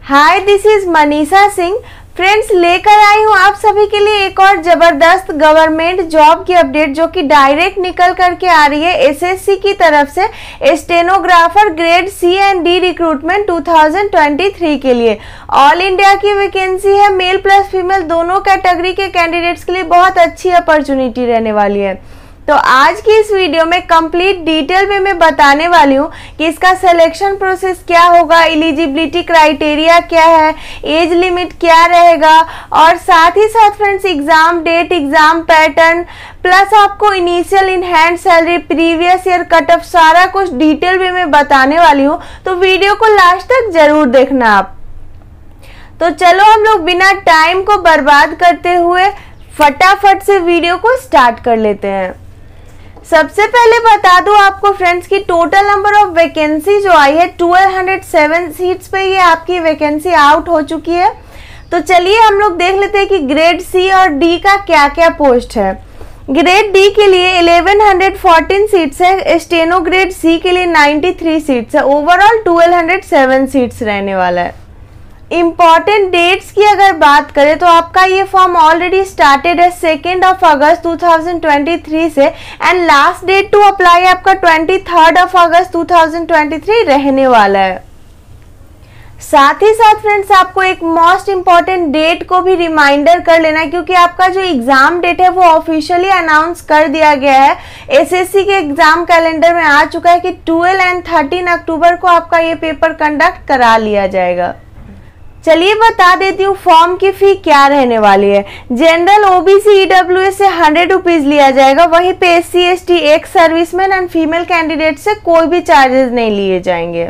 Hi, this is Manisha Singh. Friends, लेकर आई हूँ आप सभी के लिए एक और जबरदस्त गवर्नमेंट जॉब की अपडेट जो कि डायरेक्ट निकल करके आ रही है एसएससी की तरफ से stenographer grade C and D recruitment 2023 के लिए। ऑल इंडिया की वैकेंसी है, मेल प्लस फीमेल दोनों कैटेगरी के कैंडिडेट्स के लिए बहुत अच्छी अपॉर्चुनिटी रहने वाली है। तो आज की इस वीडियो में कंप्लीट डिटेल में मैं बताने वाली हूँ कि इसका सिलेक्शन प्रोसेस क्या होगा, एलिजिबिलिटी क्राइटेरिया क्या है, एज लिमिट क्या रहेगा और साथ ही साथ friends exam date, exam pattern plus आपको initial in hand salary, previous year cut off, सारा कुछ डिटेल में मैं बताने वाली हूँ। तो वीडियो को लास्ट तक जरूर देखना आप। तो चलो हम लोग बिना टाइम को बर्बाद करते हुए फटाफट से वीडियो को स्टार्ट कर लेते हैं। सबसे पहले बता दूं आपको फ्रेंड्स की टोटल नंबर ऑफ वैकेंसी जो आई है 1207 सीट्स पे ये आपकी वैकेंसी आउट हो चुकी है। तो चलिए हम लोग देख लेते हैं कि ग्रेड सी और डी का क्या क्या पोस्ट है। ग्रेड डी के लिए 1114 सीट्स है, स्टेनो ग्रेड सी के लिए 93 सीट्स है, ओवरऑल 1207 सीट्स रहने वाला है। इम्पॉर्टेंट डेट्स की अगर बात करें तो आपका ये फॉर्म ऑलरेडी स्टार्टेड है 2 अगस्त 2023 से and last date to apply आपका 23 अगस्त 2023 रहने वाला है। साथ ही साथ फ्रेंड्स आपको एक मोस्ट इम्पॉर्टेंट डेट को भी रिमाइंडर कर लेना है क्योंकि आपका जो एग्जाम डेट है वो ऑफिशियली अनाउंस कर दिया गया है। एसएससी के एग्जाम कैलेंडर में आ चुका है कि 12 एंड 13 अक्टूबर को आपका ये पेपर कंडक्ट करा लिया जाएगा। चलिए बता देती हूँ फॉर्म की फी क्या रहने वाली है। जनरल ओबीसी ईडब्ल्यूएस से 100 रुपीज लिया जाएगा, वहीं पे SC ST, ex serviceman and female candidate से कोई भी चार्जेस नहीं लिए जाएंगे।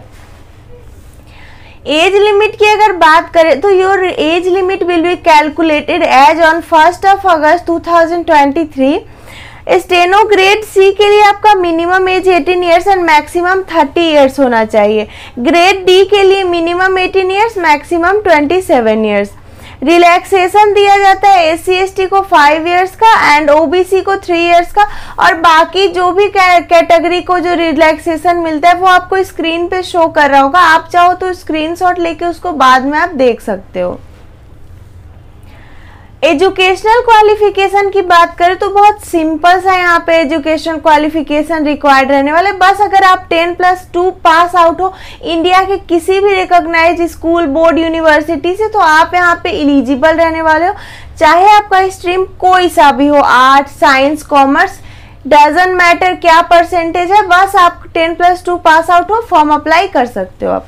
एज लिमिट की अगर बात करें तो your age limit will be calculated as on 1 अगस्त 2023। स्टेनो ग्रेड सी के लिए आपका minimum age 18 years and maximum 30 years होना चाहिए। ग्रेड डी के लिए minimum 18 years, maximum 27 years. Relaxation दिया जाता है एससी एसटी को 5 ईयर्स का एंड ओबीसी को 3 ईयर्स का, और बाकी जो भी कैटेगरी को जो रिलैक्सेशन मिलता है वो आपको स्क्रीन पे शो कर रहा होगा। आप चाहो तो स्क्रीनशॉट लेके उसको बाद में आप देख सकते हो। एजुकेशनल क्वालिफिकेशन की बात करें तो बहुत सिंपल सा यहाँ पे एजुकेशन क्वालिफिकेशन रिक्वायर्ड रहने वाले। बस अगर आप 10+2 पास आउट हो इंडिया के किसी भी रिकॉग्नाइज स्कूल, बोर्ड, यूनिवर्सिटी से, तो आप यहाँ पे एलिजिबल रहने वाले हो। चाहे आपका स्ट्रीम कोई सा भी हो, art, science, commerce, doesn't matter क्या परसेंटेज है, बस आप 10+2 पास आउट हो, फॉर्म अप्लाई कर सकते हो आप।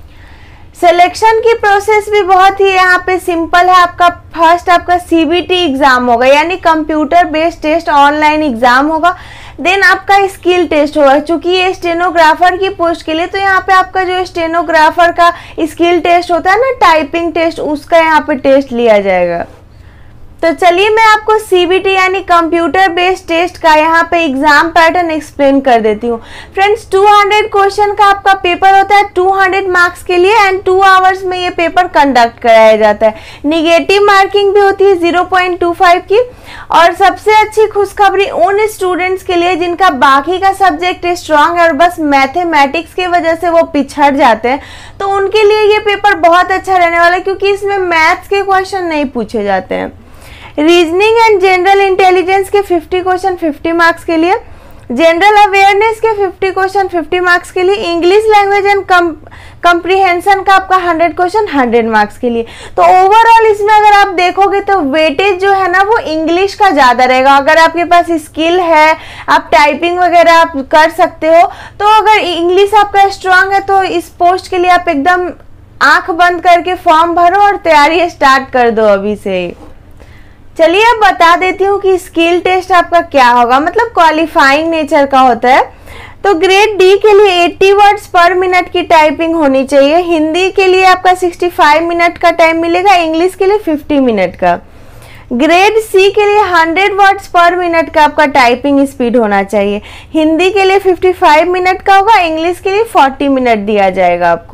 सिलेक्शन की प्रोसेस भी बहुत ही यहाँ पे सिंपल है। आपका फर्स्ट आपका सीबीटी एग्जाम होगा, यानी computer based test, online exam होगा। देन आपका स्किल टेस्ट होगा, चूंकि ये स्टेनोग्राफर की पोस्ट के लिए, तो यहाँ पे आपका जो स्टेनोग्राफर का स्किल टेस्ट होता है ना, टाइपिंग टेस्ट, उसका यहाँ पे टेस्ट लिया जाएगा। तो चलिए मैं आपको सीबीटी यानी कंप्यूटर बेस्ड टेस्ट का यहाँ पे एग्जाम पैटर्न एक्सप्लेन कर देती हूँ। फ्रेंड्स 200 क्वेश्चन का आपका पेपर होता है 200 मार्क्स के लिए एंड 2 आवर्स में ये पेपर कंडक्ट कराया जाता है। निगेटिव मार्किंग भी होती है 0.25 की। और सबसे अच्छी खुशखबरी उन स्टूडेंट्स के लिए जिनका बाकी का सब्जेक्ट स्ट्रांग है और बस मैथमेटिक्स की वजह से वो पिछड़ जाते हैं, तो उनके लिए ये पेपर बहुत अच्छा रहने वाला है क्योंकि इसमें मैथ्स के क्वेश्चन नहीं पूछे जाते हैं। रीजनिंग एंड जनरल इंटेलिजेंस के 50 क्वेश्चन 50 मार्क्स के लिए, जनरल अवेयरनेस के 50 क्वेश्चन 50 मार्क्स के लिए, इंग्लिश लैंग्वेज एंड कंप्रीहेंशन का आपका 100 क्वेश्चन 100 मार्क्स के लिए। तो ओवरऑल इसमें अगर आप देखोगे तो वेटेज जो है ना वो इंग्लिश का ज़्यादा रहेगा। अगर आपके पास स्किल है, आप टाइपिंग वगैरह आप कर सकते हो, तो अगर इंग्लिश आपका स्ट्रांग है तो इस पोस्ट के लिए आप एकदम आंख बंद करके फॉर्म भरो और तैयारी स्टार्ट कर दो अभी से ही। चलिए अब बता देती हूँ कि स्किल टेस्ट आपका क्या होगा, मतलब क्वालिफाइंग नेचर का होता है। तो ग्रेड डी के लिए 80 वर्ड्स पर मिनट की टाइपिंग होनी चाहिए। हिंदी के लिए आपका 65 मिनट का टाइम मिलेगा, इंग्लिश के लिए 50 मिनट का। ग्रेड सी के लिए 100 वर्ड्स पर मिनट का आपका टाइपिंग स्पीड होना चाहिए। हिंदी के लिए 55 मिनट का होगा, इंग्लिश के लिए 40 मिनट दिया जाएगा आपको।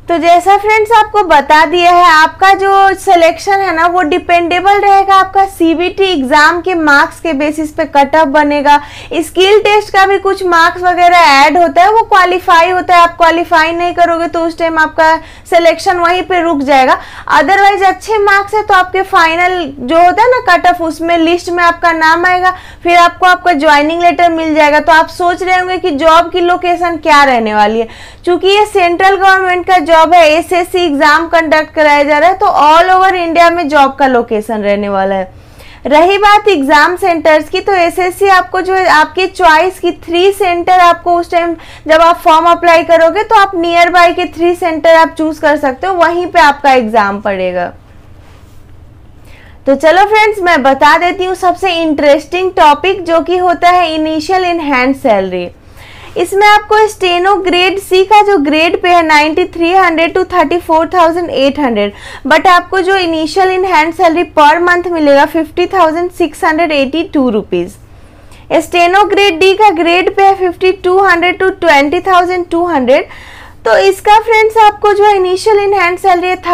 तो जैसा फ्रेंड्स आपको बता दिया है, आपका जो सिलेक्शन है ना वो डिपेंडेबल रहेगा आपका सीबीटी एग्जाम के मार्क्स के बेसिस पे कट ऑफ बनेगा। स्किल टेस्ट का भी कुछ मार्क्स वगैरह ऐड होता है, वो क्वालिफाई होता है। आप क्वालिफाई नहीं करोगे तो उस टाइम आपका सिलेक्शन वहीं पे रुक जाएगा। अदरवाइज अच्छे मार्क्स है तो आपके फाइनल जो होता है ना कट ऑफ, उसमें लिस्ट में आपका नाम आएगा, फिर आपको आपका ज्वाइनिंग लेटर मिल जाएगा। तो आप सोच रहे होंगे कि जॉब की लोकेशन क्या रहने वाली है। चूंकि ये सेंट्रल गवर्नमेंट का जॉब है, एसएससी एग्जाम कंडक्ट कराया जा रहा है, तो ऑल ओवर इंडिया में जॉब का लोकेशन रहने वाला है। रही बात एग्जाम सेंटर्स की, तो एसएससी आपको जो है आपकी चॉइस की 3 सेंटर आपको उस टाइम जब आप फॉर्म अप्लाई करोगे तो आप नियर बाय के 3 सेंटर आप चूज कर सकते हो, वहीं पे आपका एग्जाम पड़ेगा। तो चलो फ्रेंड्स, मैं बता देती हूँ सबसे इंटरेस्टिंग टॉपिक जो कि होता है इनिशियल इन हैंड सैलरी। इसमें आपको स्टेनो ग्रेड सी का जो ग्रेड पे है 9300 टू 34,800, बट आपको जो initial in hand salary per month मिलेगा 50,682 रुपीज। स्टेनो ग्रेड डी का ग्रेड पे है 5200 टू 20,200। तो इसका फ्रेंड्स आपको जो इनिशियल इन हैंड सैलरी है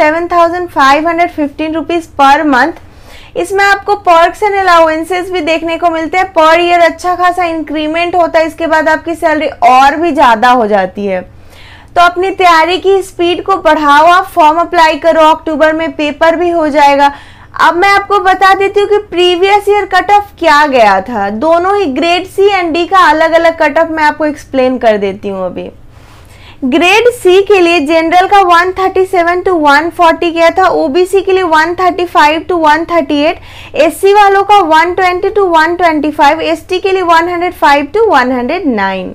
37,515 रुपीज पर मंथ। इसमें आपको पर्क्स एंड अलाउंसेस भी देखने को मिलते हैं। पर ईयर अच्छा खासा इंक्रीमेंट होता है, इसके बाद आपकी सैलरी और भी ज्यादा हो जाती है। तो अपनी तैयारी की स्पीड को बढ़ाओ, आप फॉर्म अप्लाई करो, अक्टूबर में पेपर भी हो जाएगा। अब मैं आपको बता देती हूँ कि प्रीवियस ईयर कट ऑफ क्या गया था। दोनों ही ग्रेड सी एंड डी का अलग अलग कट ऑफ मैं आपको एक्सप्लेन कर देती हूँ। अभी ग्रेड सी के लिए जनरल का 137 टू 140 गया था, ओबीसी के लिए 135 टू 138, एससी वालों का 120 टू 125, एसटी के लिए 105 टू 109।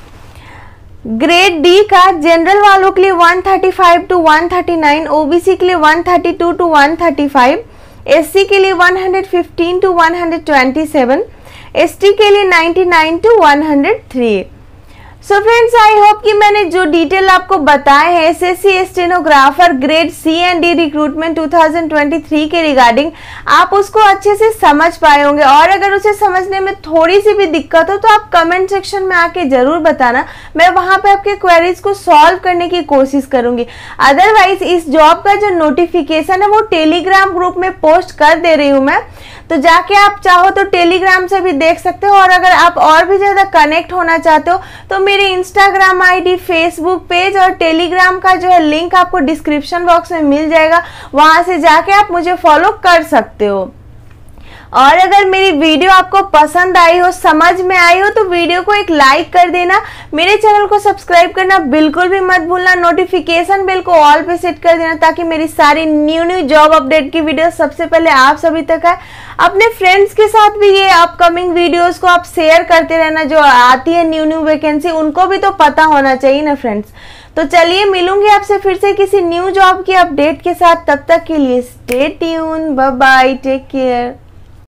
ग्रेड डी का जनरल वालों के लिए 135 टू 139, ओबीसी के लिए 132 टू 135, एससी के लिए 115 टू 127, एसटी के लिए 99 to 103। So friends, I hope कि मैंने जो डिटेल आपको बताए हैं SSC stenographer grade C and D recruitment 2023 के रिगार्डिंग, आप उसको अच्छे से समझ पाए होंगे। और अगर उसे समझने में थोड़ी सी भी दिक्कत हो तो आप कमेंट सेक्शन में आके जरूर बताना, मैं वहां पे आपके क्वेरीज को सॉल्व करने की कोशिश करूंगी। अदरवाइज इस जॉब का जो नोटिफिकेशन है वो टेलीग्राम ग्रुप में पोस्ट कर दे रही हूँ मैं, तो जाके आप चाहो तो टेलीग्राम से भी देख सकते हो। और अगर आप और भी ज्यादा कनेक्ट होना चाहते हो तो मेरे इंस्टाग्राम आईडी, फेसबुक पेज और टेलीग्राम का जो है लिंक आपको डिस्क्रिप्शन बॉक्स में मिल जाएगा, वहां से जाके आप मुझे फॉलो कर सकते हो। और अगर मेरी वीडियो आपको पसंद आई हो, समझ में आई हो, तो वीडियो को एक लाइक कर देना। मेरे चैनल को सब्सक्राइब करना बिल्कुल भी मत भूलना। नोटिफिकेशन बेल को ऑल पे सेट कर देना ताकि मेरी सारी न्यू जॉब अपडेट की वीडियो सबसे पहले आप सभी तक आए। अपने फ्रेंड्स के साथ भी ये अपकमिंग वीडियोस को आप शेयर करते रहना, जो आती है न्यू वैकेंसी उनको भी तो पता होना चाहिए ना फ्रेंड्स। तो चलिए, मिलूंगी आपसे फिर से किसी न्यू जॉब की अपडेट के साथ। तब तक के लिए stay tune, bye bye, take care.